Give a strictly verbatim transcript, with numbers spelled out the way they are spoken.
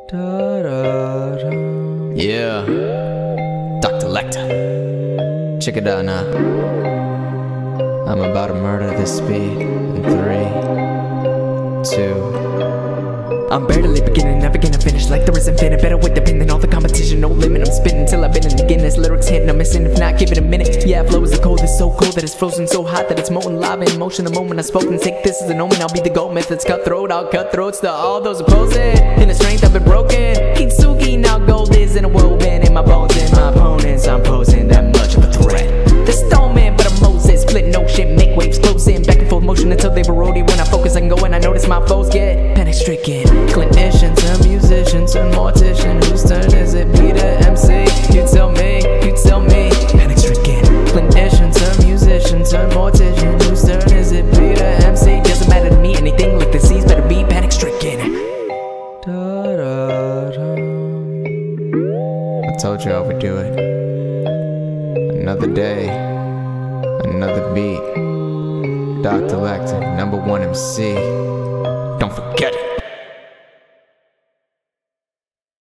Yeah, Doctor Lecter. Check it out now. I'm about to murder this beat in three, two. I'm barely beginning, never gonna finish. Lecter is infinite, better with the pen than all the competition. No limit, I'm spitting till I've been in the Guinness. Lyrics hitting, I'm missing, if not, give it a minute. Yeah, flow is the coldest, so cold that it's frozen, so hot that it's molten lava in motion. The moment I've spoken, take this as an omen. I'll be the goat methods, cutthroat. I'll cut throats to all those opposing. In the strength I've been broken, Kintsugi, now gold is interwoven in my bones and my opponents. I'm posing that much of a threat. The stone man, but I'm Moses, splitting ocean, make waves closing, back and forth motion until they've eroded. When I focus, I can go and I notice my foes get panic stricken. Clinician to musician to mortician, whose turn is it? Be the M C. You tell me, you tell me. Panic stricken. Clinician to musician to mortician, whose turn is it? Be the M C. Doesn't matter to me, anything like the C's better be panic stricken. I told you I would do it. Another day, another beat. Doctor Lecter, number one M C. Don't forget it.